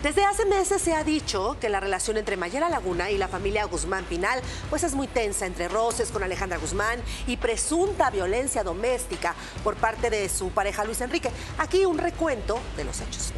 Desde hace meses se ha dicho que la relación entre Mayela Laguna y la familia Guzmán Pinal pues es muy tensa, entre roces con Alejandra Guzmán y presunta violencia doméstica por parte de su pareja Luis Enrique. Aquí un recuento de los hechos.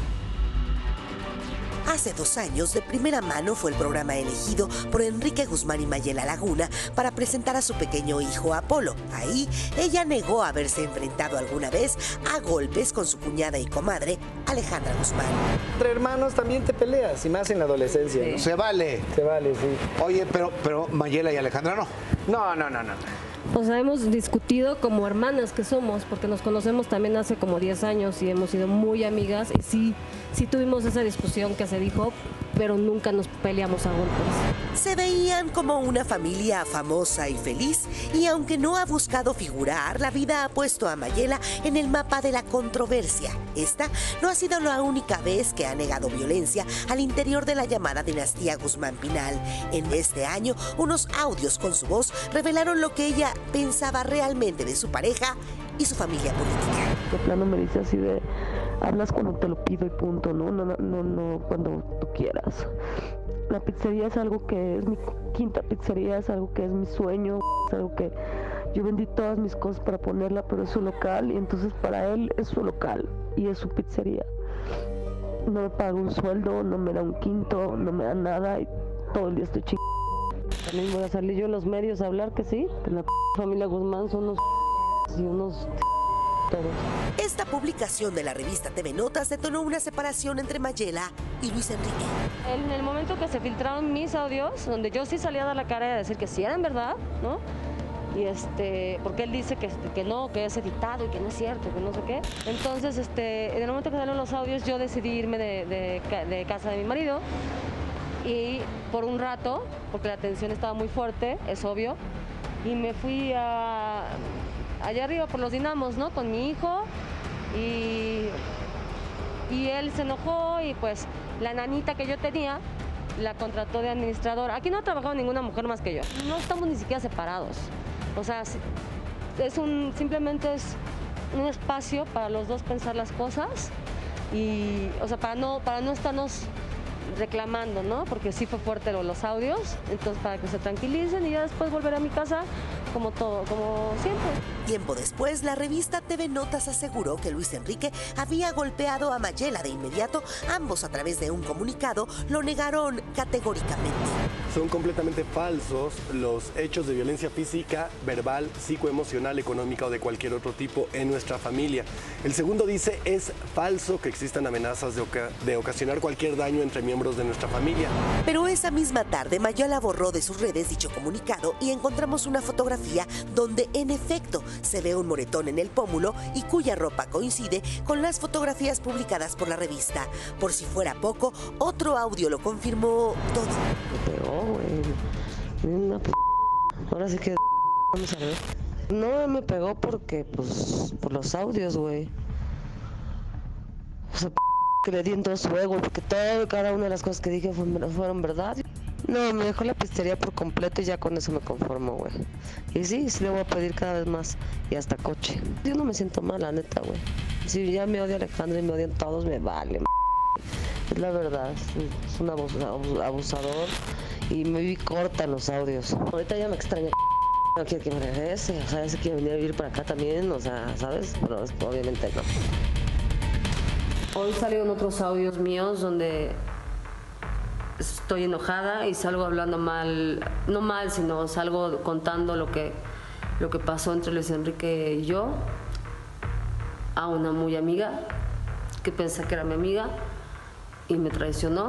Hace 2 años, de primera mano, fue el programa elegido por Enrique Guzmán y Mayela Laguna para presentar a su pequeño hijo Apolo. Ahí, ella negó haberse enfrentado alguna vez a golpes con su cuñada y comadre, Alejandra Guzmán. Entre hermanos también te peleas, y más en la adolescencia, ¿no? Se vale. Se vale, sí. Oye, pero Mayela y Alejandra no. No. O sea, hemos discutido como hermanas que somos, porque nos conocemos también hace como 10 años y hemos sido muy amigas. Y sí tuvimos esa discusión que se dijo, pero nunca nos peleamos a golpes. Se veían como una familia famosa y feliz, y aunque no ha buscado figurar, la vida ha puesto a Mayela en el mapa de la controversia. Esta no ha sido la única vez que ha negado violencia al interior de la llamada dinastía Guzmán Pinal. En este año, unos audios con su voz revelaron lo que ella pensaba realmente de su pareja y su familia política. De plano me dice así de, hablas cuando te lo pido y punto, no cuando tú quieras. La pizzería es algo que es mi quinta pizzería, es algo que es mi sueño, es algo que yo vendí todas mis cosas para ponerla, pero es su local y entonces para él es su local y es su pizzería. No me paga un sueldo, no me da un quinto, no me da nada y todo el día estoy chingando. También voy a salir yo en los medios a hablar que sí, que la familia Guzmán son unos y unos todos. Esta publicación de la revista TV Notas detonó una separación entre Mayela y Luis Enrique. En el momento que se filtraron mis audios, donde yo sí salía a dar la cara y a decir que sí eran verdad, ¿no? Y porque él dice que no, que es editado y que no es cierto, que no sé qué. Entonces, en el momento que salieron los audios, yo decidí irme de casa de mi marido. Y por un rato, porque la tensión estaba muy fuerte, es obvio, y me fui allá arriba por los dinamos, ¿no? Con mi hijo, y él se enojó y pues la nanita que yo tenía la contrató de administradora. Aquí no ha trabajado ninguna mujer más que yo. No estamos ni siquiera separados. O sea, simplemente es un espacio para los dos pensar las cosas y, o sea, para no estarnos reclamando, ¿no? Porque sí fue fuerte los audios, entonces para que se tranquilicen y ya después volver a mi casa como siempre. Tiempo después, la revista TV Notas aseguró que Luis Enrique había golpeado a Mayela de inmediato. Ambos, a través de un comunicado, lo negaron categóricamente. Son completamente falsos los hechos de violencia física, verbal, psicoemocional, económica o de cualquier otro tipo en nuestra familia. El segundo dice, es falso que existan amenazas de ocasionar cualquier daño entre miembros de nuestra familia. Pero esa misma tarde, Mayela borró de sus redes dicho comunicado y encontramos una fotografía donde, en efecto, se ve un moretón en el pómulo y cuya ropa coincide con las fotografías publicadas por la revista. Por si fuera poco, otro audio lo confirmó todo. Me pegó, güey. Ahora sí que vamos a ver. No me pegó porque, pues, por los audios, güey. O sea, que le di en todo su ego, porque cada una de las cosas que dije fueron verdad. No, me dejó la pizzería por completo y ya con eso me conformo, güey. Y sí le voy a pedir cada vez más y hasta coche. Yo no me siento mal, la neta, güey. Si ya me odia Alejandro y me odian todos, me vale, es la verdad, es un abusador y me vi corta en los audios. Ahorita ya me extraña, no quiere que me regrese, o sea, se quiere venir a vivir para acá también, o sea, ¿sabes? Pero obviamente no. Hoy salieron otros audios míos donde estoy enojada y salgo hablando mal, no mal, sino salgo contando lo que pasó entre Luis Enrique y yo a una muy amiga que pensé que era mi amiga y me traicionó.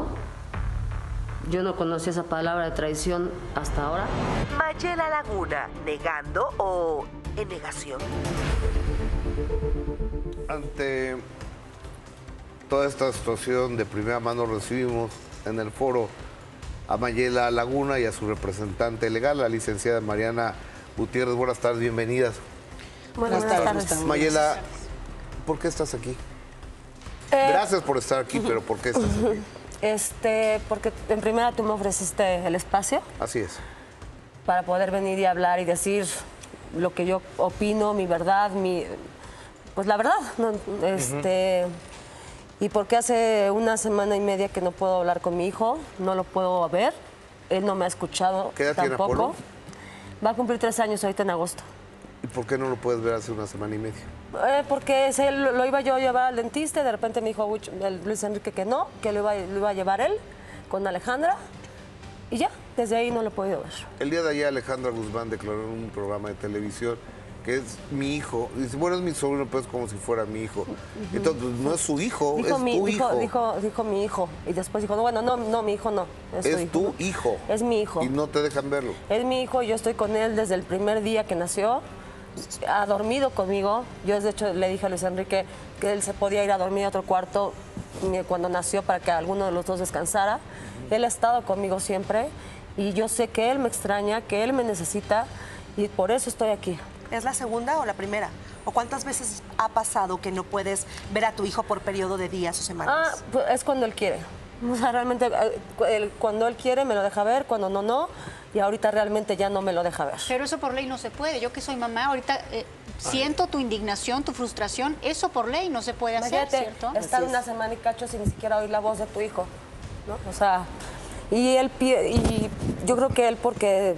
Yo no conocía esa palabra de traición hasta ahora. Mayela Laguna, negando o en negación. Ante toda esta situación, de primera mano recibimos en el foro a Mayela Laguna y a su representante legal, la licenciada Mariana Gutiérrez. Buenas tardes, bienvenidas. Buenas tardes. Mayela, ¿por qué estás aquí? Gracias por estar aquí, pero ¿por qué estás aquí? Porque en primera tú me ofreciste el espacio. Así es. Para poder venir y hablar y decir lo que yo opino, mi verdad, pues la verdad, ¿no? y porque hace una semana y media que no puedo hablar con mi hijo, no lo puedo ver, él no me ha escuchado ¿Qué edad tiene tampoco. Apolo? Va a cumplir 3 años ahorita en agosto. ¿Y por qué no lo puedes ver hace una semana y media? Porque lo iba yo a llevar al dentista y de repente me dijo Luis Enrique que no, que lo iba a llevar él con Alejandra y ya, desde ahí no lo he podido ver. El día de ayer Alejandra Guzmán declaró en un programa de televisión que es mi hijo. Dice, bueno, es mi sobrino, pues como si fuera mi hijo. Entonces, no es su hijo, es tu hijo. Dijo mi hijo y después dijo, no, bueno, no, mi hijo no. Es tu hijo. Es mi hijo. Y no te dejan verlo. Es mi hijo, yo estoy con él desde el primer día que nació. Ha dormido conmigo. Yo, de hecho, le dije a Luis Enrique que él se podía ir a dormir a otro cuarto cuando nació para que alguno de los dos descansara. Él ha estado conmigo siempre y yo sé que él me extraña, que él me necesita y por eso estoy aquí. ¿Es la segunda o la primera? ¿O cuántas veces ha pasado que no puedes ver a tu hijo por periodo de días o semanas? Pues es cuando él quiere. O sea, realmente cuando él quiere me lo deja ver, cuando no, no. Y ahorita realmente ya no me lo deja ver. Pero eso por ley no se puede. Yo que soy mamá, ahorita siento tu indignación, tu frustración. Eso por ley no se puede hacer, Imagínate, ¿cierto? estar una semana y cacho sin ni siquiera oír la voz de tu hijo, ¿no? O sea, y yo creo que él, porque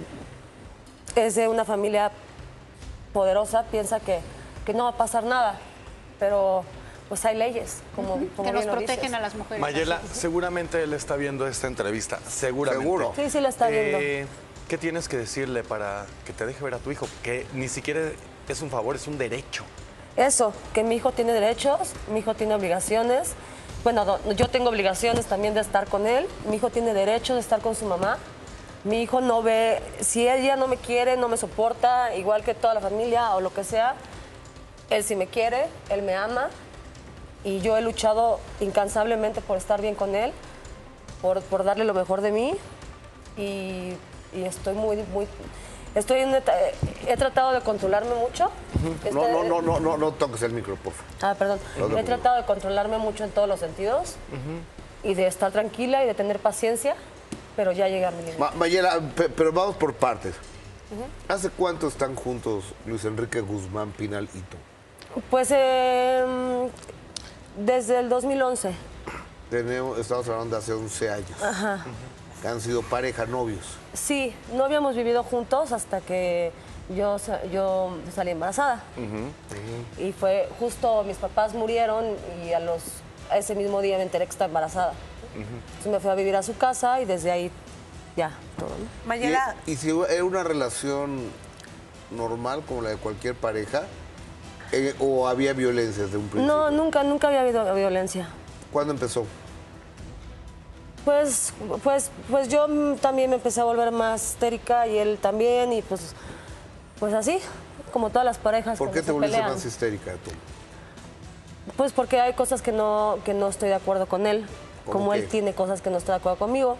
es de una familia poderosa, piensa que no va a pasar nada, pero pues hay leyes, como que nos bien lo protegen dices. a las mujeres. Mayela, seguramente él está viendo esta entrevista, seguramente. Seguro. Sí, la está viendo. ¿Qué tienes que decirle para que te deje ver a tu hijo? Que ni siquiera es un favor, es un derecho. Eso, que mi hijo tiene derechos, mi hijo tiene obligaciones. Bueno, yo tengo obligaciones también de estar con él. Mi hijo tiene derecho de estar con su mamá. Mi hijo no ve, si ella no me quiere, no me soporta, igual que toda la familia o lo que sea, él sí me quiere, él me ama. Y yo he luchado incansablemente por estar bien con él, por darle lo mejor de mí. Y estoy he tratado de controlarme mucho. No toques el micro, por favor. Perdón. He tratado de controlarme mucho en todos los sentidos y de estar tranquila y de tener paciencia, pero ya llegué a mi límite. Mayela, pero vamos por partes. ¿Hace cuánto están juntos Luis Enrique Guzmán Pinal y tú? Pues desde el 2011. Estamos hablando de hace 11 años. Ajá. Que han sido pareja, novios. Sí, no habíamos vivido juntos hasta que yo salí embarazada. Y fue justo, mis papás murieron y a ese mismo día me enteré que estaba embarazada. Entonces me fui a vivir a su casa y desde ahí ya, todo, ¿no? Mayela, ¿Y si era una relación normal como la de cualquier pareja? ¿O había violencia desde un principio? No, nunca había habido violencia. ¿Cuándo empezó? Pues yo también me empecé a volver más histérica y él también y pues así, como todas las parejas. ¿Por qué cuando te se volviste pelean. más histérica tú? Pues porque hay cosas que no estoy de acuerdo con él, como qué? él tiene cosas que no está de acuerdo conmigo.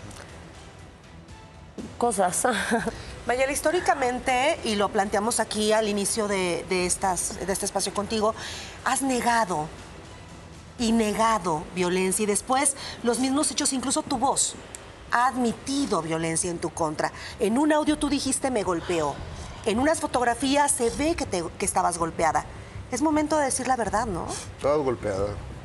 Cosas. Mayela, históricamente, y lo planteamos aquí al inicio de este espacio contigo, has negado y negado violencia y después los mismos hechos, incluso tu voz, ha admitido violencia en tu contra. En un audio tú dijiste me golpeó. En unas fotografías se ve que estabas golpeada. Es momento de decir la verdad, ¿no? Estabas golpeada.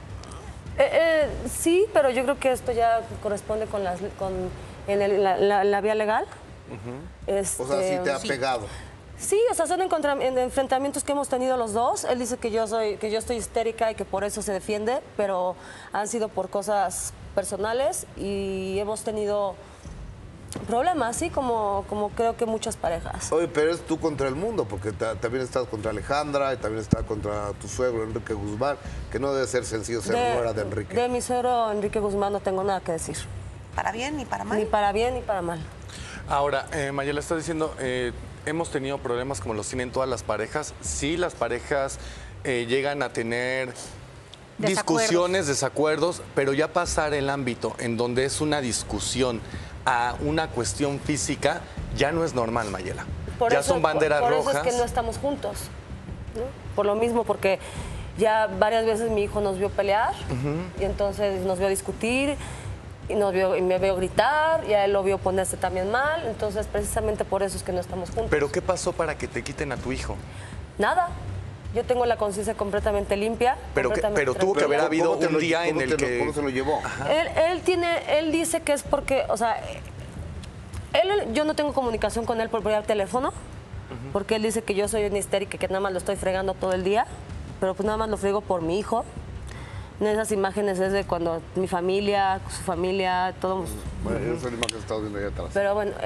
Sí, pero yo creo que esto ya corresponde con la vía legal. O sea, sí te ha pegado. Sí, o sea, son enfrentamientos que hemos tenido los dos. Él dice que yo estoy histérica y que por eso se defiende, pero han sido por cosas personales y hemos tenido problemas, sí, como creo que muchas parejas. Oye, pero es tú contra el mundo, porque también estás contra Alejandra y también estás contra tu suegro Enrique Guzmán, que no debe ser sencillo ser nuera de Enrique. De mi suegro Enrique Guzmán no tengo nada que decir. ¿Para bien ni para mal? Ni para bien ni para mal. Ahora, Mayela está diciendo, hemos tenido problemas como los tienen todas las parejas. Sí, las parejas llegan a tener discusiones, desacuerdos, pero ya pasar el ámbito en donde es una discusión a una cuestión física ya no es normal, Mayela. Ya son banderas rojas. Por eso es que no estamos juntos, ¿no? Por lo mismo, porque ya varias veces mi hijo nos vio pelear y entonces nos vio discutir y me vio gritar y a él lo vio ponerse también mal, entonces precisamente por eso es que no estamos juntos. ¿Pero qué pasó para que te quiten a tu hijo? Nada. Yo tengo la conciencia completamente limpia. Pero tuvo que haber habido un día en el que... ¿Cómo se lo llevó? Él dice que es porque, o sea, yo no tengo comunicación con él por vía teléfono, porque él dice que yo soy una histérica, que nada más lo estoy fregando todo el día, pero pues nada más lo friego por mi hijo. En esas imágenes es de cuando mi familia, su familia, todos... Bueno, esa es la imagen que estás viendo ahí atrás. Pero bueno,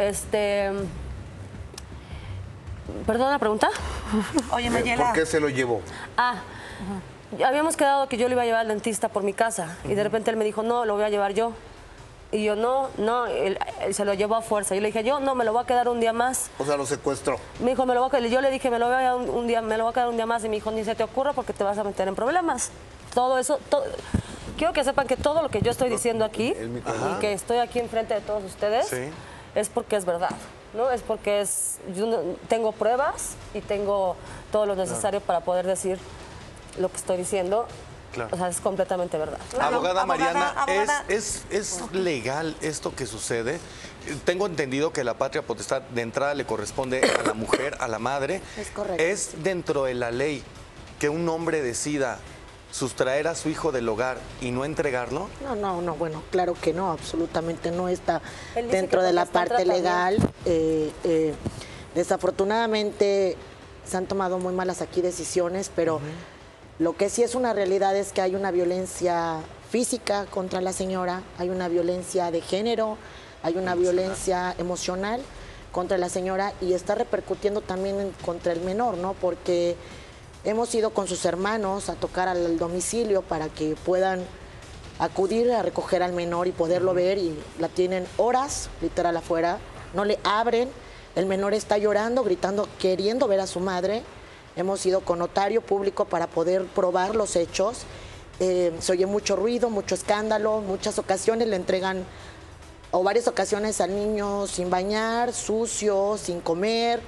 ¿Perdón la pregunta? Oye, Mayela. ¿Por qué se lo llevó? Habíamos quedado que yo lo iba a llevar al dentista por mi casa y de repente él me dijo, no, lo voy a llevar yo. Y yo, no, él se lo llevó a fuerza. Yo le dije, yo no, me lo voy a quedar un día más. O sea, lo secuestró. Me dijo, yo le dije, me lo voy a quedar un día más. Y me dijo, ni se te ocurra porque te vas a meter en problemas. Todo eso, quiero que sepan que todo lo que yo estoy diciendo aquí y que estoy aquí enfrente de todos ustedes es porque es verdad. ¿No? Es porque yo tengo pruebas y tengo todo lo necesario para poder decir lo que estoy diciendo. Claro. O sea, es completamente verdad. Claro. Abogada Mariana, ¿es legal esto que sucede? Tengo entendido que la patria potestad de entrada le corresponde a la mujer, a la madre. Es correcto. ¿Es dentro de la ley que un hombre decida sustraer a su hijo del hogar y no entregarlo? No, bueno, claro que no, absolutamente no está dentro de la parte legal. Desafortunadamente se han tomado muy malas aquí decisiones, pero lo que sí es una realidad es que hay una violencia física contra la señora, hay una violencia de género, hay una violencia emocional contra la señora y está repercutiendo también contra el menor, ¿no? Porque hemos ido con sus hermanos a tocar al domicilio para que puedan acudir a recoger al menor y poderlo ver y la tienen horas literal afuera, no le abren, el menor está llorando, gritando, queriendo ver a su madre. Hemos ido con notario público para poder probar los hechos. Se oye mucho ruido, mucho escándalo, muchas ocasiones le entregan o varias ocasiones al niño sin bañar, sucio, sin comer.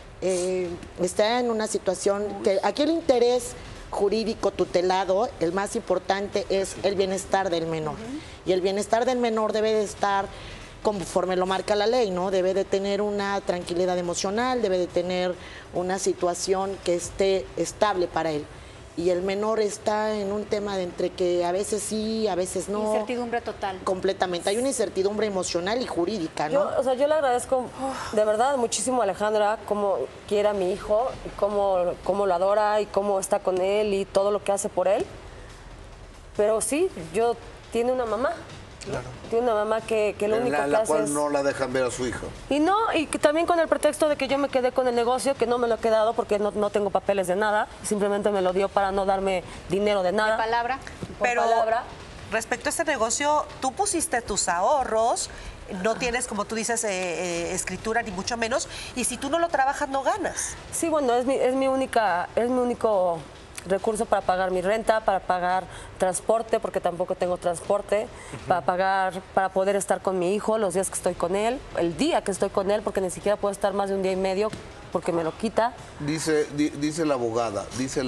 Está en una situación que aquí el interés jurídico tutelado, el más importante es el bienestar del menor. Y el bienestar del menor debe de estar conforme lo marca la ley, ¿no? Debe de tener una tranquilidad emocional, debe de tener una situación que esté estable para él. Y el menor está en un tema de entre que a veces sí, a veces no. Incertidumbre total. Completamente. Hay una incertidumbre emocional y jurídica, ¿no? Yo le agradezco de verdad muchísimo a Alejandra cómo quiere a mi hijo, y cómo lo adora y cómo está con él y todo lo que hace por él. Pero sí, tiene una mamá. Claro. Tiene una mamá que lo único que hace es... La cual no la dejan ver a su hijo. Y que también con el pretexto de que yo me quedé con el negocio, que no me lo he quedado porque no tengo papeles de nada, simplemente me lo dio para no darme dinero de nada. ¿De palabra? Pero respecto a este negocio, tú pusiste tus ahorros, no tienes, como tú dices, escritura ni mucho menos, y si tú no lo trabajas no ganas. Sí, bueno, es mi único recurso para pagar mi renta, para pagar transporte, porque tampoco tengo transporte, para poder estar con mi hijo los días que estoy con él, el día que estoy con él, porque ni siquiera puedo estar más de un día y medio porque me lo quita. Dice la abogada,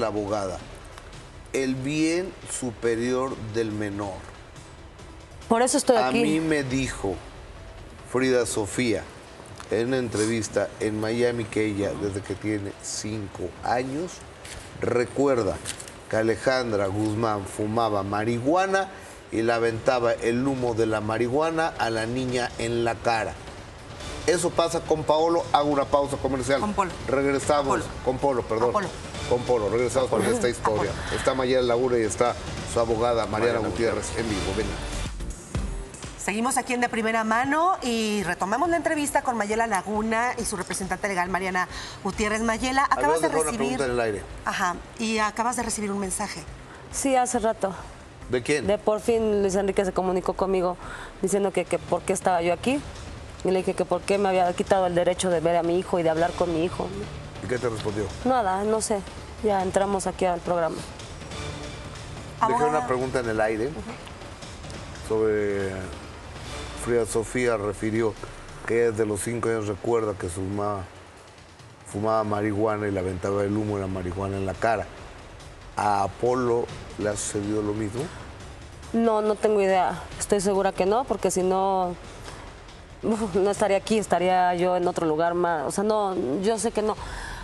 el bien superior del menor. Por eso estoy aquí. A mí me dijo Frida Sofía en una entrevista en Miami que ella, desde que tiene 5 años, recuerda que Alejandra Guzmán fumaba marihuana y le aventaba el humo de la marihuana a la niña en la cara. Eso pasa con Paolo. Hago una pausa comercial. Con Polo. Regresamos. Con Polo, perdón. Apolo. Con Polo. Regresamos con esta historia. Está Mayela Laguna y está su abogada Mariana Gutiérrez en vivo. Venga. Seguimos aquí en De Primera Mano y retomamos la entrevista con Mayela Laguna y su representante legal, Mariana Gutiérrez. Mayela, acabas de recibir... una pregunta en el aire. Ajá, y acabas de recibir un mensaje. Sí, hace rato. ¿De quién? De por fin Luis Enrique se comunicó conmigo diciendo que por qué estaba yo aquí. Y le dije que por qué me había quitado el derecho de ver a mi hijo y de hablar con mi hijo. ¿Y qué te respondió? Nada, no sé. Ya entramos aquí al programa. Dejé una pregunta en el aire sobre... Frida Sofía refirió que desde los 5 años recuerda que su mamá fumaba marihuana y le aventaba el humo de la marihuana en la cara. ¿A Apolo le ha sucedido lo mismo? No tengo idea. Estoy segura que no, porque si no, no estaría aquí, estaría yo en otro lugar más. O sea, no, yo sé que no.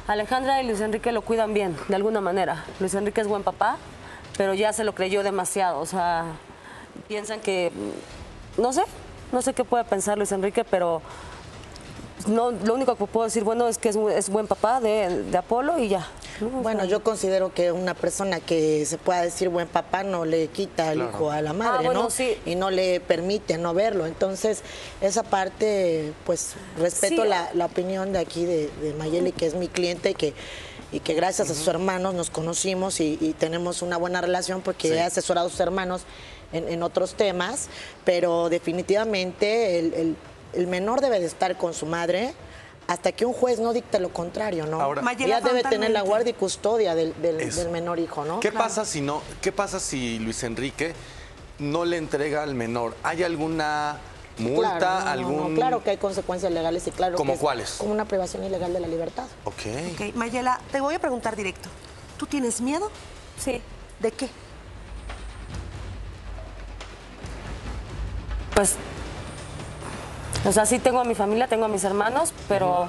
Alejandra y Luis Enrique lo cuidan bien, de alguna manera. Luis Enrique es buen papá, pero ya se lo creyó demasiado. O sea, piensan que, no sé qué puede pensar Luis Enrique, pero no, lo único que puedo decir, bueno, es que es buen papá de Apolo y ya. Bueno, yo considero que una persona que se pueda decir buen papá no le quita el hijo a la madre, bueno, ¿no? sí. Y no le permite no verlo. Entonces, esa parte, pues, respeto Sí. la opinión de aquí de Mayeli, que es mi cliente y que gracias a sus hermanos nos conocimos y tenemos una buena relación porque he asesorado a sus hermanos en otros temas, pero definitivamente el menor debe de estar con su madre hasta que un juez no dicte lo contrario, ¿no? Ahora, Mayela, ella debe tener la frontalmente. guardia y custodia del Eso. menor hijo, ¿no? ¿Qué pasa si no? ¿Qué pasa si Luis Enrique no le entrega al menor? ¿Hay alguna multa, Claro, no, algún...? no, claro que hay consecuencias legales y claro ¿Cómo que es cuáles? como una privación ilegal de la libertad. Ok. Ok, Mayela, te voy a preguntar directo. ¿Tú tienes miedo? Sí. ¿De qué? Pues, o sea, sí tengo a mi familia, tengo a mis hermanos, pero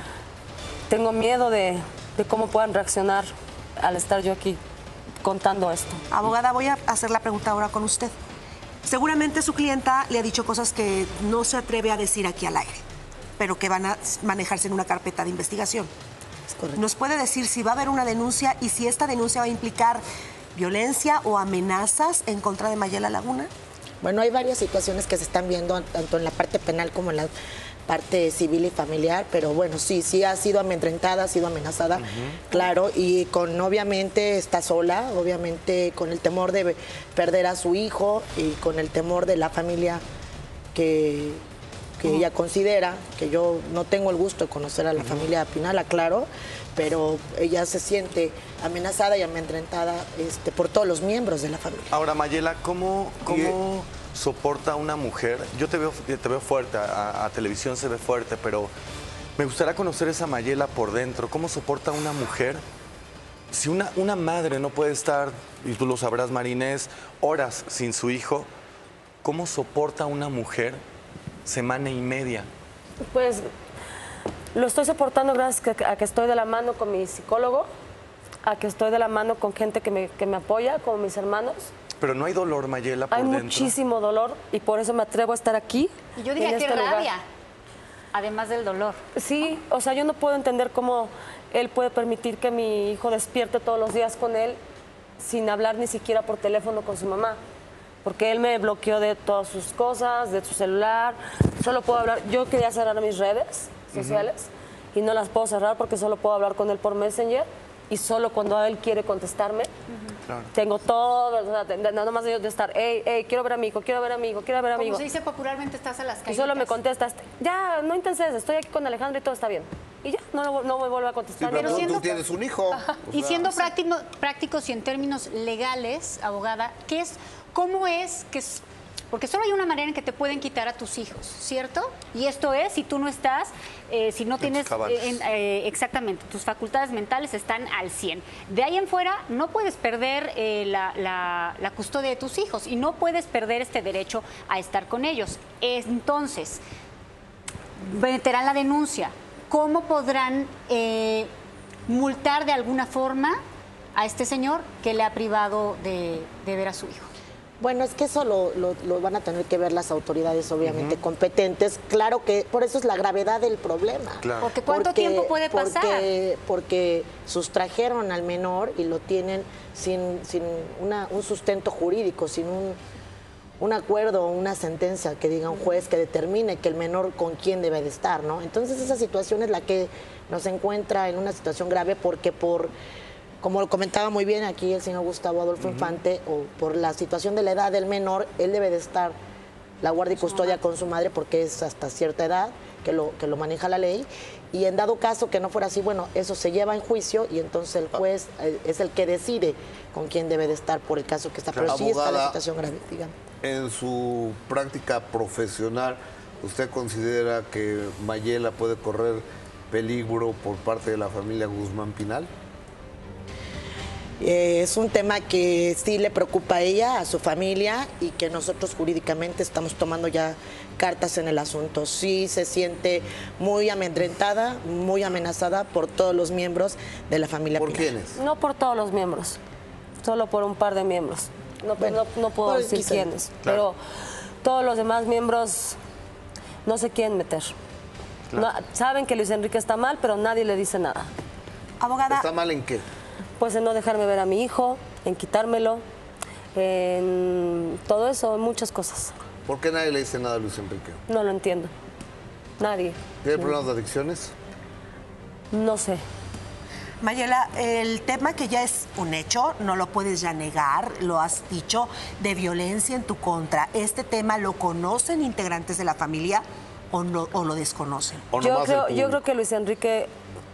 tengo miedo de cómo puedan reaccionar al estar yo aquí contando esto. Abogada, voy a hacer la pregunta ahora con usted. Seguramente su clienta le ha dicho cosas que no se atreve a decir aquí al aire, pero que van a manejarse en una carpeta de investigación. Es correcto. ¿Nos puede decir si va a haber una denuncia y si esta denuncia va a implicar violencia o amenazas en contra de Mayela Laguna? Bueno, hay varias situaciones que se están viendo tanto en la parte penal como en la parte civil y familiar, pero bueno, sí ha sido amedrentada, ha sido amenazada, claro, y obviamente está sola, obviamente con el temor de perder a su hijo y con el temor de la familia que ella considera, que yo no tengo el gusto de conocer a la familia Pinal, claro, pero ella se siente amenazada y amedrentada por todos los miembros de la familia. Ahora, Mayela, ¿cómo soporta una mujer? Yo te veo fuerte, a televisión se ve fuerte, pero me gustaría conocer esa Mayela por dentro. ¿Cómo soporta una mujer? Si una madre no puede estar, y tú lo sabrás, Marinés, horas sin su hijo, ¿cómo soporta una mujer semana y media? Pues lo estoy soportando gracias a que estoy de la mano con mi psicólogo, a que estoy de la mano con gente que me apoya, como mis hermanos. Pero no hay dolor, Mayela, por Hay dentro. muchísimo dolor y por eso me atrevo a estar aquí. Y yo diría en que este lugar. rabia, además del dolor. Sí, o sea, yo no puedo entender cómo él puede permitir que mi hijo despierte todos los días con él sin hablar ni siquiera por teléfono con su mamá. Porque él me bloqueó de todas sus cosas, de su celular. Solo puedo hablar. Yo quería cerrar mis redes sociales y no las puedo cerrar porque solo puedo hablar con él por Messenger y solo cuando él quiere contestarme. Claro. Tengo todo, o sea, nada más de estar, hey, quiero ver a mi hijo, quiero ver a mi hijo, quiero ver a mi Como hijo. se dice popularmente, estás a las Y calles. solo me contestas, ya, no intentes, estoy aquí con Alejandro y todo está bien. Y ya, no me vuelve a Sí, contestar. pero Pero tú siendo- tienes un hijo. Y siendo prácticos y en términos legales, abogada, ¿cómo es que porque solo hay una manera en que te pueden quitar a tus hijos, ¿cierto? Y esto es, si tú no estás, si no tienes, cabales. exactamente, tus facultades mentales están al 100. De ahí en fuera, no puedes perder la custodia de tus hijos y no puedes perder este derecho a estar con ellos. Entonces, meterán la denuncia. ¿Cómo podrán multar de alguna forma a este señor que le ha privado de ver a su hijo? Bueno, es que eso lo van a tener que ver las autoridades obviamente competentes. Claro que por eso es la gravedad del problema. Claro. Porque ¿cuánto tiempo puede pasar? Porque sustrajeron al menor y lo tienen sin un sustento jurídico, sin un acuerdo o una sentencia que diga un juez que determine que el menor con quién debe de estar, ¿no? Entonces esa situación es la que nos encuentra en una situación grave porque como lo comentaba muy bien aquí el señor Gustavo Adolfo Infante, o por la situación de la edad del menor, él debe de estar la guardia y custodia con su madre porque es hasta cierta edad que lo maneja la ley. Y en dado caso que no fuera así, bueno, eso se lleva en juicio y entonces el juez es el que decide con quién debe de estar por el caso que está. Pero sí está la Abogada, situación grave, dígame. En su práctica profesional, ¿usted considera que Mayela puede correr peligro por parte de la familia Guzmán Pinal? Es un tema que sí le preocupa a ella, a su familia, y que nosotros jurídicamente estamos tomando ya cartas en el asunto. Sí se siente muy amedrentada, muy amenazada por todos los miembros de la familia ¿Por Pilar. quiénes? No por todos los miembros, solo por un par de miembros. No, Bueno, no puedo pues, decir quizá. quiénes, pero todos los demás miembros no se quieren meter. No, saben que Luis Enrique está mal, pero nadie le dice nada. Abogada, ¿Está mal en qué? Pues en no dejarme ver a mi hijo, en quitármelo, en todo eso, en muchas cosas. ¿Por qué nadie le dice nada a Luis Enrique? No lo entiendo. Nadie. ¿Tiene problemas de adicciones? No sé. Mayela, el tema que ya es un hecho, no lo puedes ya negar, lo has dicho, de violencia en tu contra. ¿Este tema lo conocen integrantes de la familia o lo desconocen? ¿O Yo nomás el creo, público? que Luis Enrique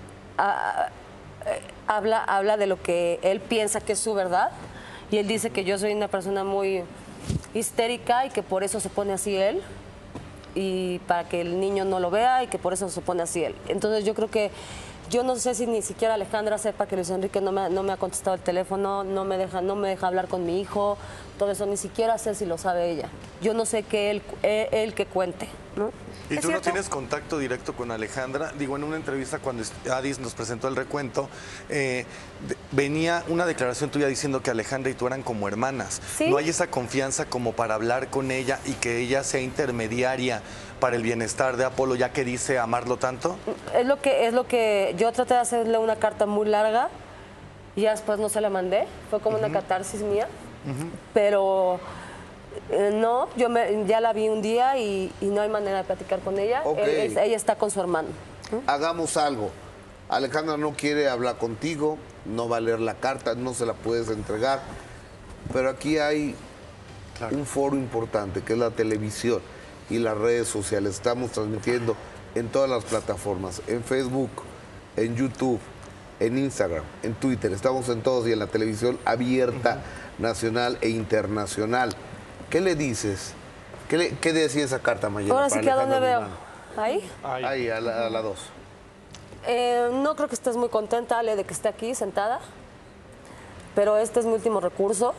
habla de lo que él piensa que es su verdad, y él dice que yo soy una persona muy histérica y que por eso se pone así él, y para que el niño no lo vea, y que por eso se pone así él. Entonces yo creo que, yo no sé si ni siquiera Alejandra sepa que Luis Enrique no me ha contestado el teléfono, no me deja hablar con mi hijo, todo eso, ni siquiera sé si lo sabe ella. Yo no sé que él que cuente, ¿no? ¿Y ¿Es tú no cierto? tienes contacto directo con Alejandra? Digo, en una entrevista cuando Adis nos presentó el recuento, venía una declaración tuya diciendo que Alejandra y tú eran como hermanas. Sí. ¿No hay esa confianza como para hablar con ella y que ella sea intermediaria para el bienestar de Apolo, ya que dice amarlo tanto? Es lo que yo traté de hacerle una carta muy larga y ya después no se la mandé. Fue como una catarsis mía. Pero no, ya la vi un día y no hay manera de platicar con ella. Ok. Ella está con su hermano. Hagamos algo. Alejandra no quiere hablar contigo, no va a leer la carta, no se la puedes entregar. Pero aquí hay un foro importante, que es la televisión y las redes sociales. Estamos transmitiendo en todas las plataformas, en Facebook, en YouTube, en Instagram, en Twitter. Estamos en todos y en la televisión abierta, nacional e internacional. ¿Qué le dices? ¿Qué decía esa carta, Mayela? Ahora para sí que a dónde Alejandra veo. Guzmán? ¿Ahí? Ahí, a la 2. No creo que estés muy contenta, Ale, de que esté aquí sentada. Pero este es mi último recurso.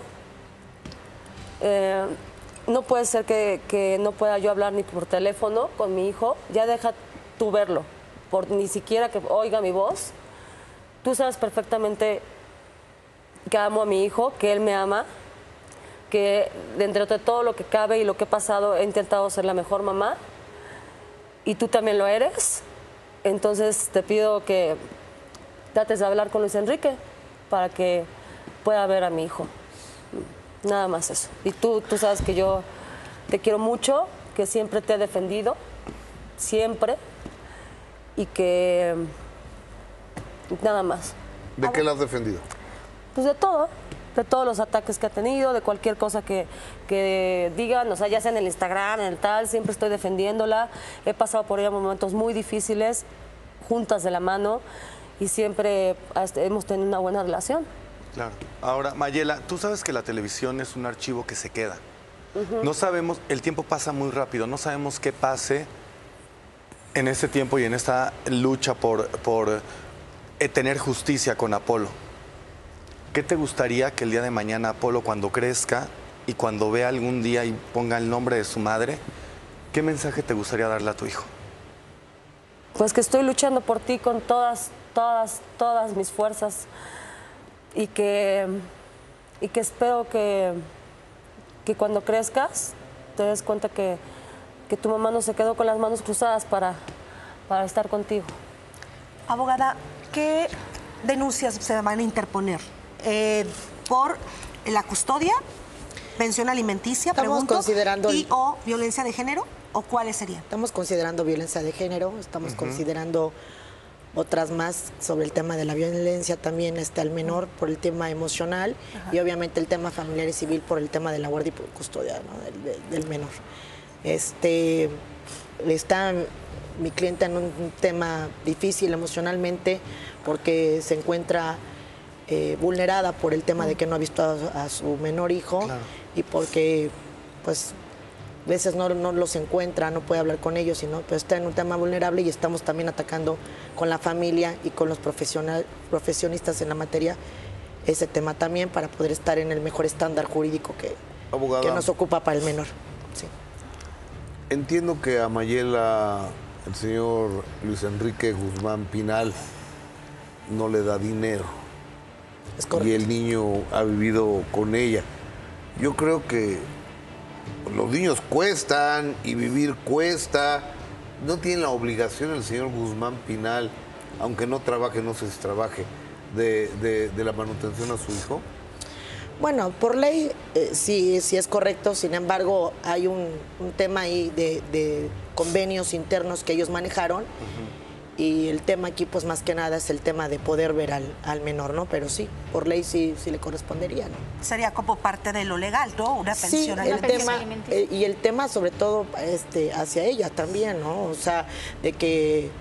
No puede ser que no pueda yo hablar ni por teléfono con mi hijo. Ya deja tú verlo, ni siquiera que oiga mi voz. Tú sabes perfectamente que amo a mi hijo, que él me ama, que dentro de todo lo que cabe y lo que he pasado he intentado ser la mejor mamá, y tú también lo eres. Entonces te pido que trates de hablar con Luis Enrique para que pueda ver a mi hijo. Nada más eso. Y tú sabes que yo te quiero mucho, que siempre te he defendido, siempre, y que nada más. ¿De qué la has defendido? Pues de todo, de todos los ataques que ha tenido, de cualquier cosa que digan, o sea, ya sea en el Instagram, en el tal, siempre estoy defendiéndola. He pasado por ella momentos muy difíciles, juntas de la mano, y siempre hemos tenido una buena relación. Claro. Ahora, Mayela, tú sabes que la televisión es un archivo que se queda. No sabemos, el tiempo pasa muy rápido, no sabemos qué pase en este tiempo y en esta lucha por tener justicia con Apolo. ¿Qué te gustaría que el día de mañana Apolo, cuando crezca y cuando vea algún día y ponga el nombre de su madre, qué mensaje te gustaría darle a tu hijo? Pues que estoy luchando por ti con todas mis fuerzas, y que espero que cuando crezcas te des cuenta que tu mamá no se quedó con las manos cruzadas para estar contigo. Abogada, ¿qué denuncias se van a interponer? ¿Por la custodia, pensión alimenticia, Estamos pregunto, considerando y o violencia de género? ¿O cuáles serían? Estamos considerando violencia de género, estamos considerando otras más sobre el tema de la violencia también al menor por el tema emocional y obviamente el tema familiar y civil por el tema de la guardia y custodia, ¿no? del menor. Está mi clienta en un tema difícil emocionalmente porque se encuentra vulnerada por el tema de que no ha visto a su menor hijo y porque pues a veces no los encuentra, no puede hablar con ellos, sino pues está en un tema vulnerable y estamos también atacando con la familia y con los profesionistas en la materia ese tema también para poder estar en el mejor estándar jurídico que nos ocupa para el menor. Sí. Entiendo que a Mayela el señor Luis Enrique Guzmán Pinal no le da dinero. Es correcto. Y el niño ha vivido con ella. Yo creo que los niños cuestan y vivir cuesta. No tiene la obligación el señor Guzmán Pinal, aunque no trabaje, no sé si trabaje, de la manutención a su hijo. Bueno, por ley sí es correcto, sin embargo hay un tema ahí de convenios internos que ellos manejaron y el tema aquí pues más que nada es el tema de poder ver al menor, ¿no? Pero sí, por ley sí le correspondería, ¿no? Sería como parte de lo legal, ¿no? Una pensión alimenticia. Y el tema sobre todo hacia ella también, ¿no? O sea, de que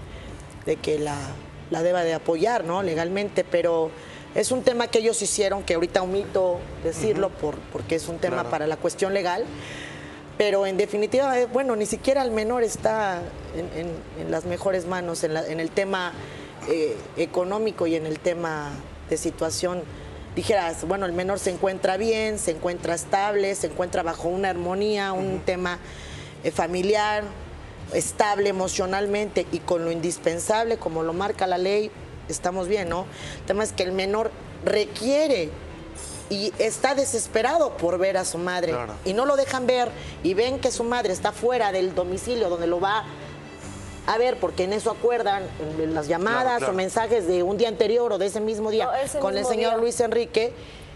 la deba de apoyar, ¿no? Legalmente, pero es un tema que ellos hicieron, que ahorita omito decirlo porque es un tema para la cuestión legal, pero en definitiva, bueno, ni siquiera el menor está en las mejores manos, en el tema económico y en el tema de situación. Dijeras, bueno, el menor se encuentra bien, se encuentra estable, se encuentra bajo una armonía, un tema familiar, estable emocionalmente y con lo indispensable, como lo marca la ley, estamos bien, ¿no? El tema es que el menor requiere y está desesperado por ver a su madre y no lo dejan ver y ven que su madre está fuera del domicilio donde lo va a ver, porque en eso acuerdan en las llamadas o mensajes de un día anterior o de ese mismo día con el señor Luis Enrique,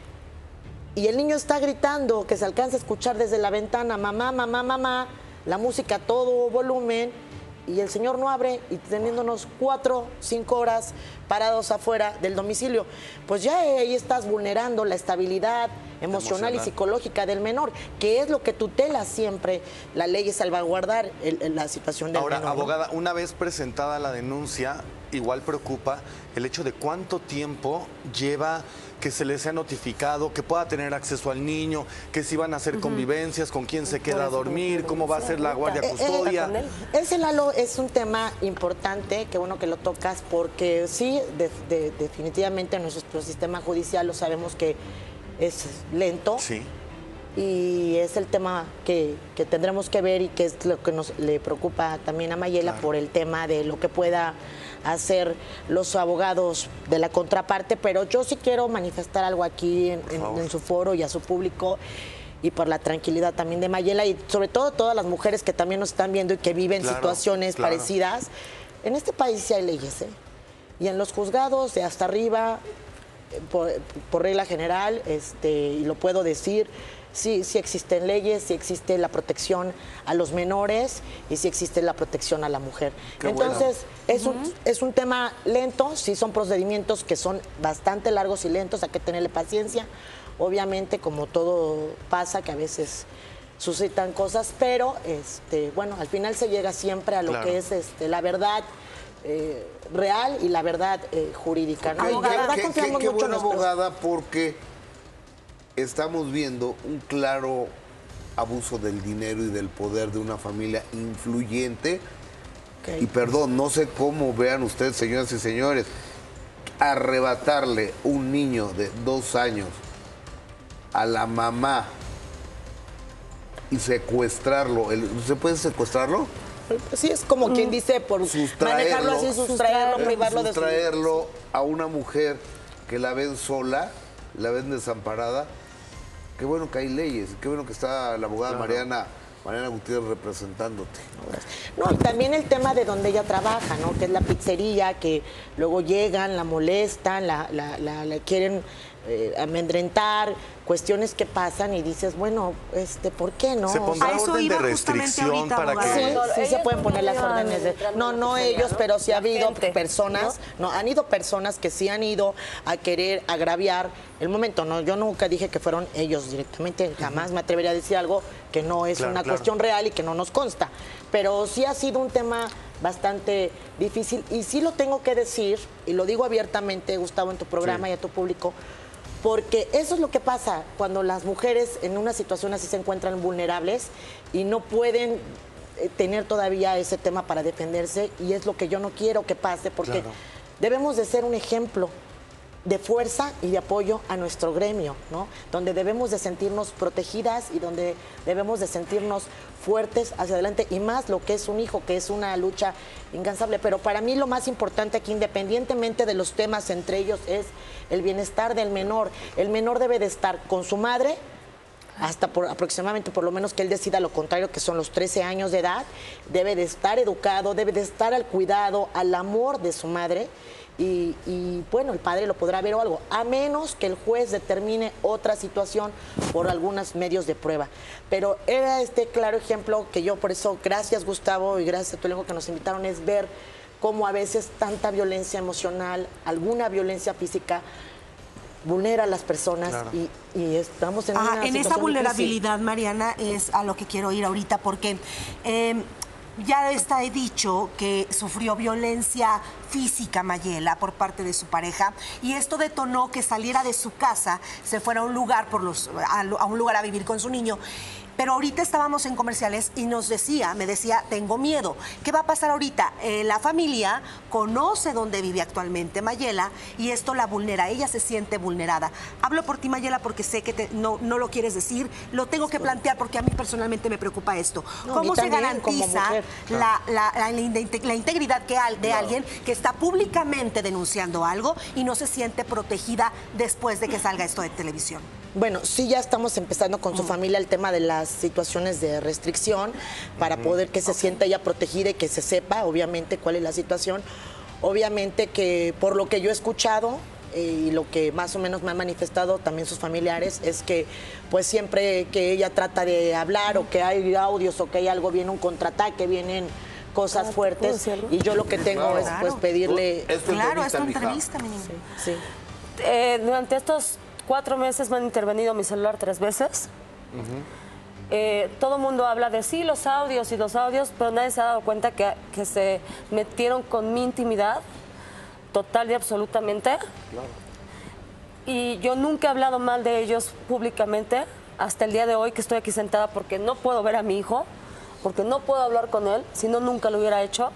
y el niño está gritando que se alcanza a escuchar desde la ventana, mamá, mamá, mamá, la música a todo volumen, y el señor no abre y teniéndonos 4, 5 horas parados afuera del domicilio, pues ya ahí estás vulnerando la estabilidad emocional y psicológica del menor, que es lo que tutela siempre la ley, es salvaguardar la situación del menor. Ahora, abogada, una vez presentada la denuncia, igual preocupa el hecho de cuánto tiempo lleva que se le sea notificado, que pueda tener acceso al niño, que si van a hacer convivencias, con quién se queda a dormir, cómo va a ser la guardia custodia. Ese, Lalo, es un tema importante, que bueno que lo tocas, porque sí, definitivamente nuestro sistema judicial lo sabemos que es lento. Sí. Y es el tema que tendremos que ver y que es lo que le preocupa también a Mayela por el tema de lo que pueda hacer los abogados de la contraparte, pero yo sí quiero manifestar algo aquí en su foro y a su público y por la tranquilidad también de Mayela y sobre todo todas las mujeres que también nos están viendo y que viven situaciones parecidas. En este país sí hay leyes, ¿eh? Y en los juzgados de hasta arriba, por regla general, y lo puedo decir, sí existen leyes, sí existe la protección a los menores y sí existe la protección a la mujer. Entonces, es un tema lento, sí son procedimientos que son bastante largos y lentos, hay que tenerle paciencia. Obviamente, como todo pasa, que a veces suscitan cosas, pero bueno, al final se llega siempre a lo que es la verdad real y la verdad jurídica, ¿no? Okay. Y la verdad confiamos qué mucho buena abogada, porque estamos viendo un claro abuso del dinero y del poder de una familia influyente. Y perdón, no sé cómo vean ustedes, señoras y señores, arrebatarle un niño de 2 años a la mamá y secuestrarlo. ¿Se puede secuestrarlo? Sí, es como quien dice, por manejarlo así, sustraerlo, privarlo de sustraerlo a una mujer que la ven sola, la ven desamparada. Qué bueno que hay leyes, qué bueno que está la abogada Mariana Gutiérrez representándote. No, y también el tema de donde ella trabaja, ¿no? Que es la pizzería, que luego llegan, la molestan, la quieren amedrentar, cuestiones que pasan y dices, bueno, ¿por qué no? ¿Se pondrá orden de restricción para que...? Sí se pueden poner las órdenes de... No ellos, pero sí ha habido personas, han ido personas que sí han ido a querer agraviar el momento. No, yo nunca dije que fueron ellos directamente, jamás me atrevería a decir algo que no es una cuestión real y que no nos consta. Pero sí ha sido un tema bastante difícil y sí lo tengo que decir, y lo digo abiertamente, Gustavo, en tu programa y a tu público, porque eso es lo que pasa cuando las mujeres en una situación así se encuentran vulnerables y no pueden tener todavía ese tema para defenderse, y es lo que yo no quiero que pase, porque debemos de ser un ejemplo de fuerza y de apoyo a nuestro gremio, ¿no? Donde debemos de sentirnos protegidas y donde debemos de sentirnos fuertes hacia adelante, y más lo que es un hijo, que es una lucha incansable. Pero para mí lo más importante aquí, independientemente de los temas entre ellos, es el bienestar del menor. El menor debe de estar con su madre hasta aproximadamente, por lo menos que él decida lo contrario, que son los 13 años de edad. Debe de estar educado, debe de estar al cuidado, al amor de su madre. Y bueno, el padre lo podrá ver o algo, a menos que el juez determine otra situación por algunos medios de prueba. Pero era este claro ejemplo que yo, por eso, gracias Gustavo y gracias a tu elenco que nos invitaron, es ver cómo a veces tanta violencia emocional, alguna violencia física, vulnera a las personas. Claro. y estamos en una situación esa vulnerabilidad, difícil. Mariana, es a lo que quiero ir ahorita, porque ya está dicho que sufrió violencia física Mayela por parte de su pareja, y esto detonó que saliera de su casa, se fuera a un lugar a un lugar a vivir con su niño. Pero ahorita estábamos en comerciales y me decía, tengo miedo. ¿Qué va a pasar ahorita? La familia conoce dónde vive actualmente Mayela y esto la vulnera. Ella se siente vulnerada. Hablo por ti, Mayela, porque sé que no lo quieres decir. Lo tengo que plantear porque a mí personalmente me preocupa esto. ¿Cómo se garantiza la integridad de alguien que está públicamente denunciando algo y no se siente protegida después de que salga esto de televisión? Bueno, sí, ya estamos empezando con su familia el tema de las situaciones de restricción para poder que se sienta ella protegida y que se sepa, obviamente, cuál es la situación. Obviamente que por lo que yo he escuchado y lo que más o menos me han manifestado también sus familiares es que pues siempre que ella trata de hablar o que hay audios o que hay algo, viene un contraataque, vienen cosas fuertes, y yo lo que tengo es pues pedirle... Claro, es tu entrevista, mi niña. Sí. Durante estos 4 meses me han intervenido mi celular 3 veces. Todo el mundo habla de sí, los audios, pero nadie se ha dado cuenta que se metieron con mi intimidad, total y absolutamente. Claro. Y yo nunca he hablado mal de ellos públicamente, hasta el día de hoy que estoy aquí sentada, porque no puedo ver a mi hijo, porque no puedo hablar con él, si no nunca lo hubiera hecho.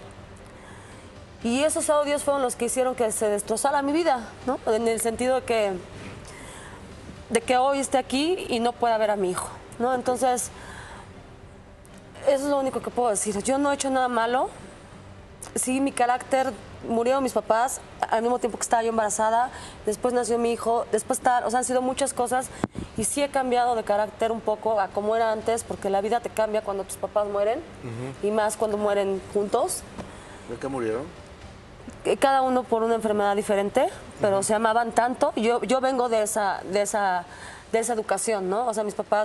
Y esos audios fueron los que hicieron que se destrozara mi vida, ¿no? En el sentido de que hoy esté aquí y no pueda ver a mi hijo, ¿no? Entonces, eso es lo único que puedo decir. Yo no he hecho nada malo. Sí, mi carácter, murieron mis papás al mismo tiempo que estaba yo embarazada, después nació mi hijo, han sido muchas cosas, y sí he cambiado de carácter un poco a como era antes, porque la vida te cambia cuando tus papás mueren, y más cuando mueren juntos. ¿De qué murieron? Cada uno por una enfermedad diferente, pero se amaban tanto. Yo vengo de esa educación, ¿no? O sea, mi papá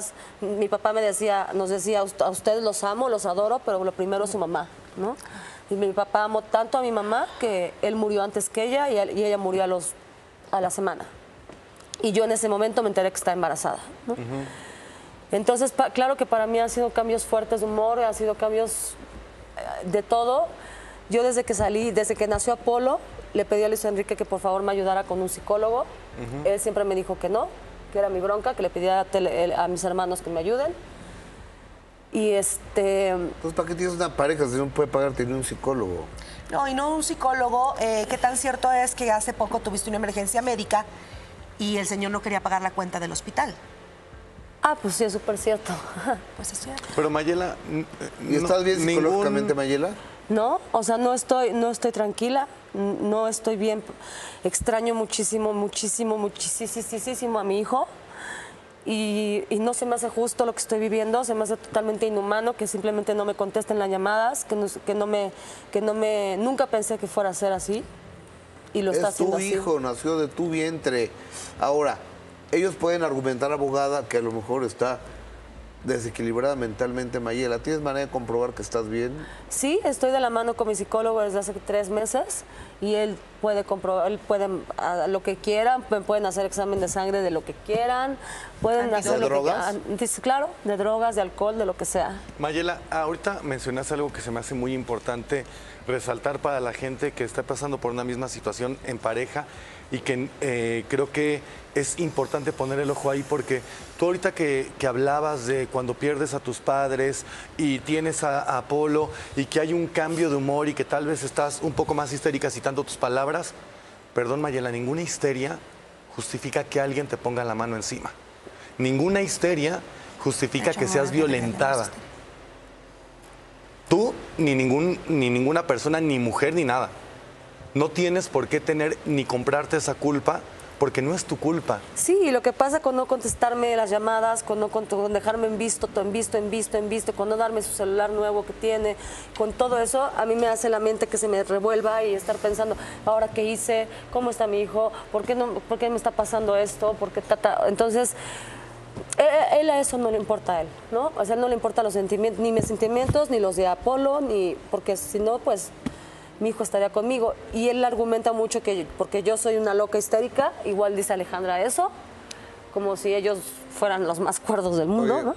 nos decía, a ustedes los amo, los adoro, pero lo primero es su mamá, ¿no? Y mi papá amó tanto a mi mamá que él murió antes que ella y ella murió a la semana. Y yo en ese momento me enteré que estaba embarazada, ¿no? Entonces, claro que para mí han sido cambios fuertes de humor, han sido cambios de todo. Yo desde que nació Apolo, le pedí a Luis Enrique que por favor me ayudara con un psicólogo. Él siempre me dijo que no, que era mi bronca, que le pidiera a mis hermanos que me ayuden. Y Pues, ¿para qué tienes una pareja si no puede pagarte ni un psicólogo? No, y no un psicólogo. ¿Qué tan cierto es que hace poco tuviste una emergencia médica y el señor no quería pagar la cuenta del hospital? Ah, pues sí, es súper cierto. Pues es cierto. Pero Mayela... ¿Y estás bien psicológicamente, Mayela? No, o sea, no estoy tranquila, no estoy bien. Extraño muchísimo a mi hijo. Y no se me hace justo lo que estoy viviendo, se me hace totalmente inhumano que simplemente no me contesten las llamadas, nunca pensé que fuera a ser así, y lo está haciendo así. Es tu hijo, nació de tu vientre. Ahora, ellos pueden argumentar, abogada, que a lo mejor está desequilibrada mentalmente Mayela. ¿Tienes manera de comprobar que estás bien? Sí, estoy de la mano con mi psicólogo desde hace 3 meses y él puede comprobar, lo que quieran, pueden hacer examen de sangre de lo que quieran, pueden hacer ¿De drogas? Claro, de drogas, de alcohol, de lo que sea. Mayela, ahorita mencionaste algo que se me hace muy importante resaltar para la gente que está pasando por una misma situación en pareja, y que creo que es importante poner el ojo ahí, porque tú ahorita que hablabas de cuando pierdes a tus padres y tienes a Apolo y que hay un cambio de humor y que tal vez estás un poco más histérica citando tus palabras, perdón Mayela, ninguna histeria justifica que alguien te ponga la mano encima. Ninguna histeria justifica que seas violentada. Tú, ni ninguna persona, ni mujer, ni nada. No tienes por qué tener ni comprarte esa culpa, porque no es tu culpa. Sí, y lo que pasa con no contestarme las llamadas, con dejarme en visto, con no darme su celular nuevo que tiene, con todo eso, a mí me hace la mente que se me revuelva y estar pensando, ahora qué hice, cómo está mi hijo, por qué me está pasando esto, entonces él a eso no le importa a él, ¿no? O sea, no le importa los sentimientos, ni mis sentimientos, ni los de Apolo, porque si no, pues mi hijo estaría conmigo. Y él argumenta mucho que porque yo soy una loca histérica, igual dice Alejandra eso, como si ellos fueran los más cuerdos del mundo, ¿no?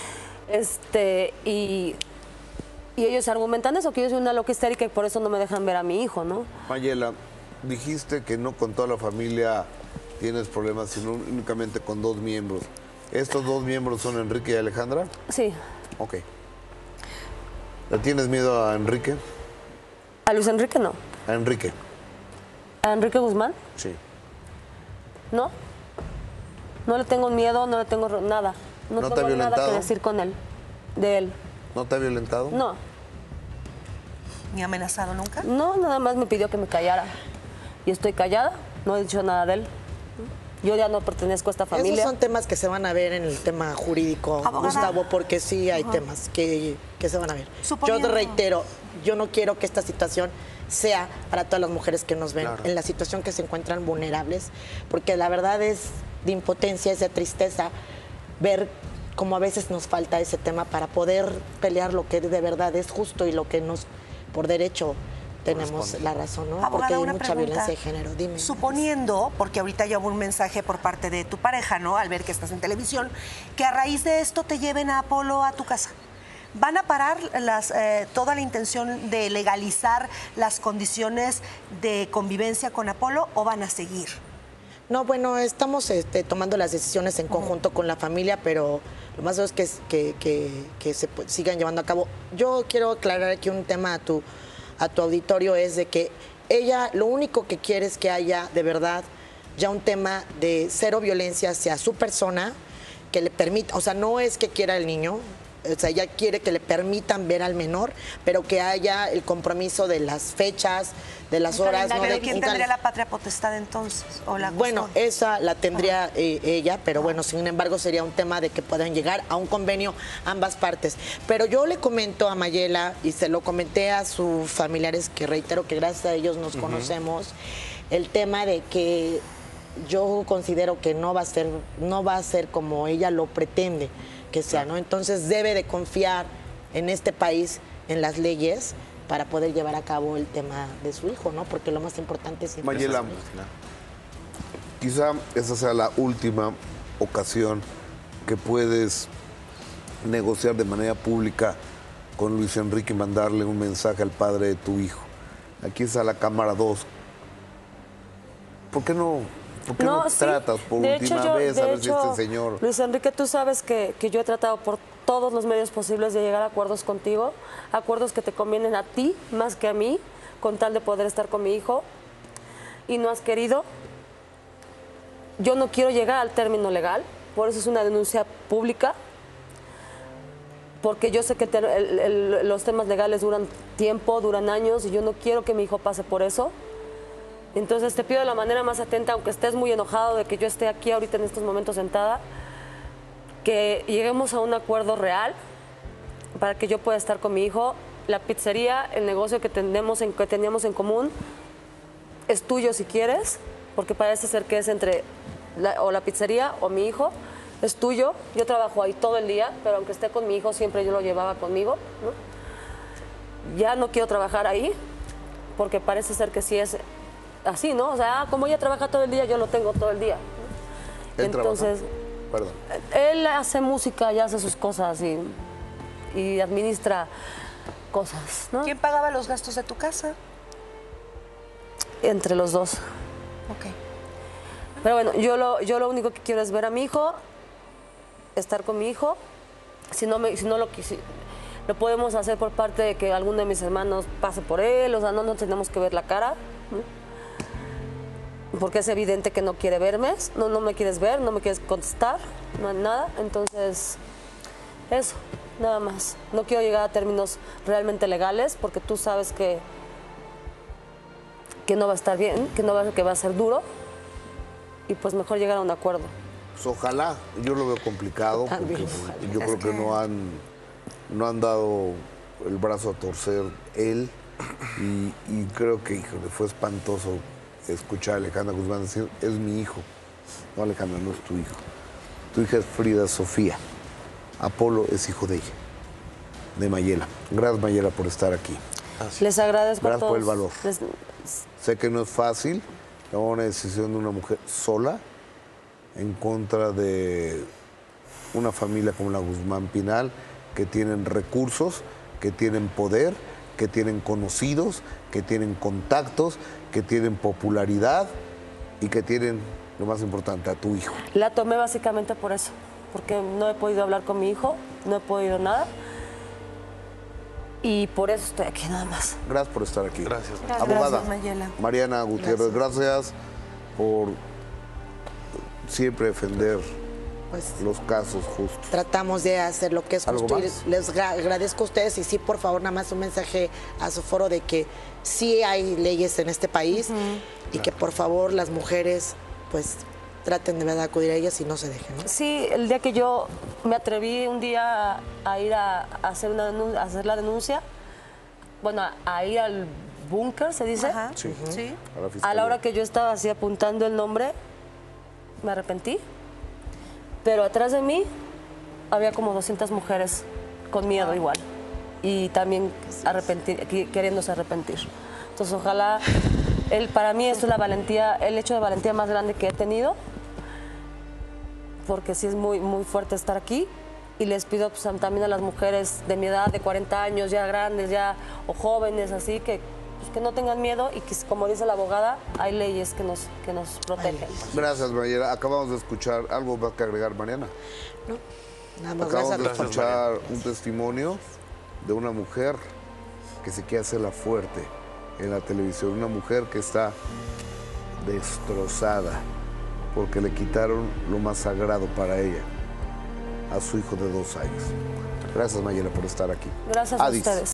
Y ellos argumentan eso, que yo soy una loca histérica y por eso no me dejan ver a mi hijo, ¿no? Mayela, dijiste que no con toda la familia tienes problemas, sino únicamente con 2 miembros. ¿Estos 2 miembros son Enrique y Alejandra? Sí. Ok. ¿Le tienes miedo a Enrique? ¿A Luis Enrique no? ¿A Enrique? ¿A Enrique Guzmán? Sí. No. No le tengo miedo, no le tengo nada. ¿No te ha tengo violentado? nada que decir con él, de él. ¿No te ha violentado? No. ¿Ni amenazado nunca? No, nada más me pidió que me callara. Y estoy callada, no he dicho nada de él. Yo ya no pertenezco a esta familia. Esos son temas que se van a ver en el tema jurídico, Abogada. Gustavo, porque sí hay temas que se van a ver. Yo te reitero, yo no quiero que esta situación sea para todas las mujeres que nos ven, en la situación que se encuentran vulnerables, porque la verdad es de impotencia, es de tristeza ver cómo a veces nos falta ese tema para poder pelear lo que de verdad es justo y lo que nos, por derecho, tenemos la razón, ¿no? Abogada, porque hay una mucha pregunta. violencia de género. Dime. Suponiendo, porque ahorita ya hubo un mensaje por parte de tu pareja, ¿no? Al ver que estás en televisión, que a raíz de esto te lleven a Apolo a tu casa. ¿Van a parar toda la intención de legalizar las condiciones de convivencia con Apolo o van a seguir? No, bueno, estamos tomando las decisiones en conjunto con la familia, pero lo más seguro es que se sigan llevando a cabo. Yo quiero aclarar aquí un tema a tu auditorio, es de que ella lo único que quiere es que haya de verdad ya un tema de cero violencia hacia su persona, que le permita, o sea, no es que quiera el niño, o sea, ella quiere que le permitan ver al menor, pero que haya el compromiso de las fechas, de las horas. ¿No? ¿Pero quién tendría la patria potestad entonces? ¿O la bueno, esa la tendría ella, pero bueno, sin embargo sería un tema de que puedan llegar a un convenio ambas partes. Pero yo le comento a Mayela, y se lo comenté a sus familiares, que reitero que gracias a ellos nos conocemos, el tema de que yo considero que no va a ser como ella lo pretende que sea, ¿no? Entonces debe de confiar en este país, en las leyes, para poder llevar a cabo el tema de su hijo, ¿no? Porque lo más importante es... Mayela, quizá esa sea la última ocasión que puedes negociar de manera pública con Luis Enrique y mandarle un mensaje al padre de tu hijo. Aquí está la cámara 2. ¿Por qué no tratas por última vez a ver si este señor... Luis Enrique, tú sabes que yo he tratado por todos los medios posibles de llegar a acuerdos contigo, acuerdos que te convienen a ti más que a mí, con tal de poder estar con mi hijo, y no has querido. Yo no quiero llegar al término legal, por eso es una denuncia pública, porque yo sé que los temas legales duran tiempo, duran años, y yo no quiero que mi hijo pase por eso. Entonces te pido de la manera más atenta, aunque estés muy enojado de que yo esté aquí ahorita en estos momentos sentada, que lleguemos a un acuerdo real para que yo pueda estar con mi hijo. La pizzería, el negocio que teníamos en común, es tuyo si quieres, porque parece ser que es entre la pizzería o mi hijo, es tuyo. Yo trabajo ahí todo el día, pero aunque esté con mi hijo, siempre yo lo llevaba conmigo, ¿no? Ya no quiero trabajar ahí, porque parece ser que sí es así, ¿no? O sea, como ella trabaja todo el día, yo lo tengo todo el día. ¿Él Entonces, Perdón. Él hace música y hace sus cosas y administra cosas, ¿no? ¿Quién pagaba los gastos de tu casa? Entre los dos. Ok. Pero bueno, yo lo único que quiero es ver a mi hijo, estar con mi hijo. Si no lo podemos hacer por parte de que alguno de mis hermanos pase por él, o sea, no tenemos que ver la cara, ¿no? porque es evidente que no quiere verme, no me quieres ver, no me quieres contestar, no nada. Entonces, eso, nada más. No quiero llegar a términos realmente legales porque tú sabes que no va a estar bien, que va a ser duro y pues mejor llegar a un acuerdo. Pues ojalá, yo lo veo complicado porque yo creo que no han dado el brazo a torcer él y creo que, híjole, fue espantoso escuchar a Alejandra Guzmán decir, es mi hijo. No, Alejandra, no es tu hijo. Tu hija es Frida Sofía. Apolo es hijo de ella, de Mayela. Gracias, Mayela, por estar aquí. Les agradezco Gracias a todos. por el valor. Sé que no es fácil tomar una decisión de una mujer sola en contra de una familia como la Guzmán Pinal, que tienen recursos, que tienen poder, que tienen conocidos, que tienen contactos, que tienen popularidad y que tienen, lo más importante, a tu hijo. La tomé básicamente por eso, porque no he podido hablar con mi hijo, no he podido nada. Y por eso estoy aquí nada más. Gracias por estar aquí. Gracias. Abogada, Gracias, Mayela. Mariana Gutiérrez, gracias por siempre defender Pues los casos justos. tratamos de hacer lo que es ¿Algo justo. Y más? les agradezco a ustedes y sí, por favor, nada más un mensaje a su foro de que sí hay leyes en este país y que por favor las mujeres pues traten de verdad acudir a ellas y no se dejen, ¿no? Sí, el día que yo me atreví un día a ir a hacer la denuncia, bueno, a ir al búnker, ¿se dice? Ajá. Sí. Sí. A la hora que yo estaba así apuntando el nombre, me arrepentí. Pero atrás de mí había como 200 mujeres con miedo igual. Y también queriéndose arrepentir. Entonces, ojalá, para mí esto es la valentía, el hecho de valentía más grande que he tenido. Porque sí es muy, muy fuerte estar aquí. Y les pido pues, también a las mujeres de mi edad, de 40 años, ya grandes, ya o jóvenes, así, que no tengan miedo y que, como dice la abogada, hay leyes que nos protegen. Gracias, Mariana. Acabamos de escuchar, ¿algo más que agregar, Mariana? Nada más Acabamos de gracias a escuchar un testimonio de una mujer que se quiere hacer la fuerte en la televisión. Una mujer que está destrozada porque le quitaron lo más sagrado para ella, a su hijo de 2 años. Gracias, Mayela, por estar aquí. Gracias a Adis. ustedes.